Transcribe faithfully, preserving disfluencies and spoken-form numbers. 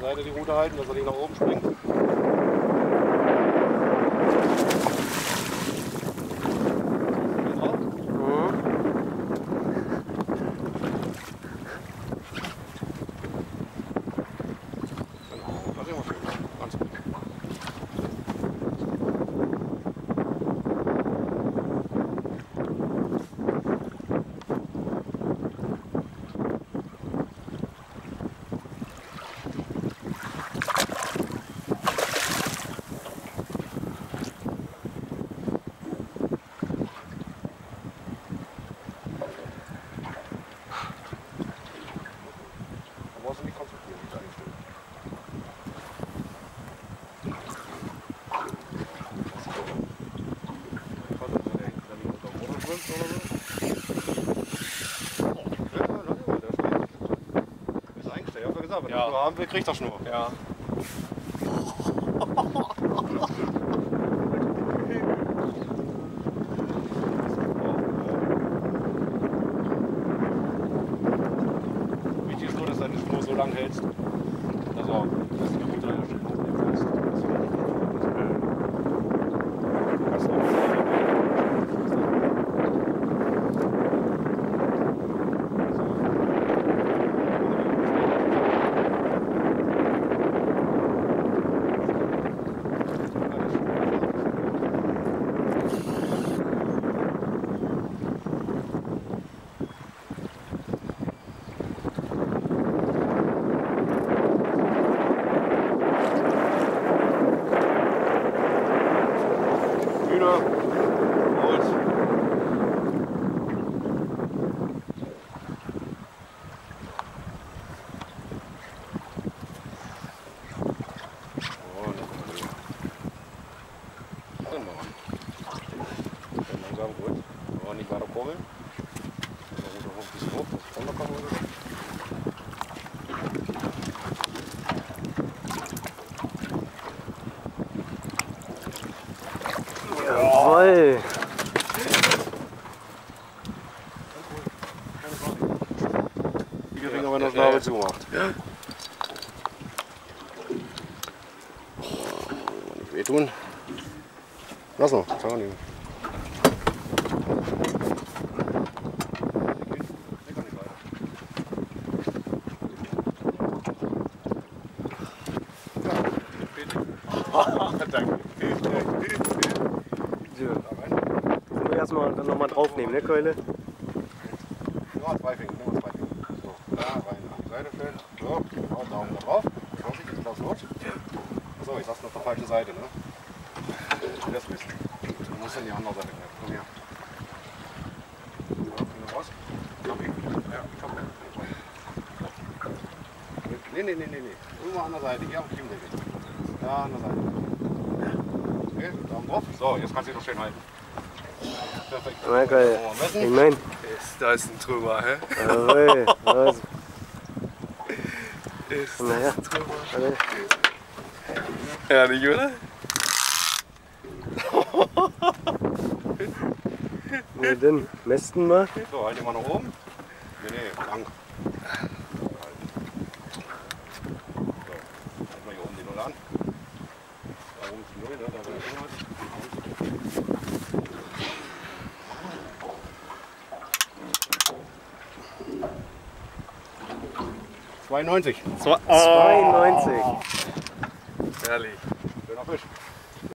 Seite die Rute halten, dass er nicht nach oben springt. Wenn ja. er haben will, kriegt er Schnur. Ja. Wichtig ist nur, dass du deine Schnur so lang hältst, dass er dass die Rute dann schön aufnehmen kannst. Jawohl! Die Ringe haben wir noch Schnabel zugemacht. Ja. Oh, nicht wehtun. Lass noch, schau nicht. Danke. So, wir erstmal dann nochmal draufnehmen, ne Keule? Ja, zwei Finger, nur zwei Finger. So, da rein an die Seite stellen. So, genau, Daumen da drauf. Vorsichtig, du darfst los. So, jetzt hast du auf der falschen Seite, ne? Das wissen. Du musst an die andere Seite greifen. Komm her. So, Finger raus. Komm weg. Ja, komm her. Nee, nee, nee, nee, nee. Irgendwo an der Seite, hier am Kiemdeckel. Da an der Seite. Okay, Daumen drauf. So, jetzt kannst du dich noch schön halten. Perfekt. Ja, geil. Ich mein. Da ist ein Trümmer, hä? Jawohl. Also. Ist das naja. ein Trümmer? Alle. Ehrlich, oder? Na denn, mästen wir. So, halt ihn mal nach oben. Nee, nee, lang. zweiundneunzig. zweiundneunzig. Ehrlich. Schöner Fisch.